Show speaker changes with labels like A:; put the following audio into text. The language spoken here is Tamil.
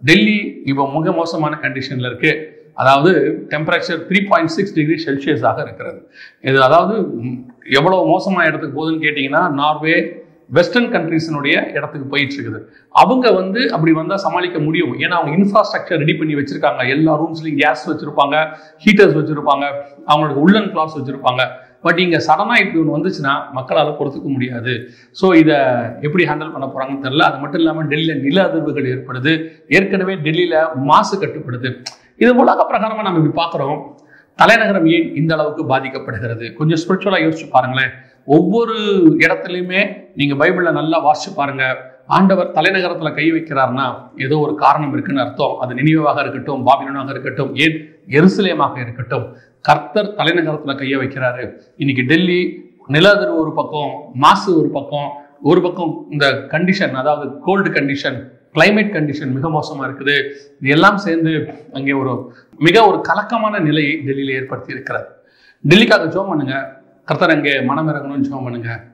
A: டெல்லி இப்போ மிக மோசமான கண்டிஷன்ல இருக்கு. அதாவது டெம்பரேச்சர் 3.6 டிகிரி செல்சியஸாக இருக்கிறது. இது அதாவது எவ்வளவு மோசமான இடத்துக்கு போகுதுன்னு கேட்டீங்கன்னா, நார்வே வெஸ்டர்ன் கண்ட்ரீஸினுடைய இடத்துக்கு போயிட்டு இருக்குது. அவங்க அப்படி வந்தா சமாளிக்க முடியும். ஏன்னா அவங்க இன்ஃப்ராஸ்ட்ரக்சர் ரெடி பண்ணி வச்சிருக்காங்க. எல்லா ரூம்ஸ்லயும் கேஸ் வச்சிருப்பாங்க, ஹீட்டர்ஸ் வச்சிருப்பாங்க, அவங்களுக்கு உள்ளன் கிளாத்ஸ் வச்சிருப்பாங்க. பட் இங்க சடனா இப்படி ஒன்று வந்துச்சுன்னா மக்களால் பொறுத்துக்க முடியாது. ஸோ இதை எப்படி ஹேண்டில் பண்ண போறாங்கன்னு தெரியல. அது மட்டும் இல்லாமல் டெல்லியில நில அதிர்வுகள் ஏற்படுது. ஏற்கனவே டெல்லியில மாசு கட்டுப்படுது. இது உலக பிரகாரமா நம்ம இப்படி பார்க்குறோம். தலைநகரம் ஏன் இந்த அளவுக்கு பாதிக்கப்படுகிறது? கொஞ்சம் ஸ்பிரிச்சுவலா யோசிச்சு பாருங்களேன். ஒவ்வொரு இடத்துலையுமே நீங்க பைபிள்ல நல்லா வாசிச்சு பாருங்க. ஆண்டவர் தலைநகரத்துல கை வைக்கிறார்னா ஏதோ ஒரு காரணம் இருக்குன்னு அர்த்தம். அது நினிவேவாக இருக்கட்டும், பாபிலோனாக இருக்கட்டும், ஏன் எருசலேமாக இருக்கட்டும், கர்த்தர் தலைநகரத்துல கையை வைக்கிறாரு. இன்னைக்கு டெல்லி நில அதிர்வு ஒரு பக்கம், மாசு ஒரு பக்கம் இந்த கண்டிஷன், அதாவது கோல்டு கண்டிஷன், கிளைமேட் கண்டிஷன் மிக மோசமா இருக்குது. இது எல்லாம் சேர்ந்து அங்கே ஒரு கலக்கமான நிலையை டெல்லியில ஏற்படுத்தி இருக்கிறார். டெல்லிக்காக ஜெபம் பண்ணுங்க. கர்த்தர் அங்கே மனம் இறங்கணும்னு ஜெபம் பண்ணுங்க.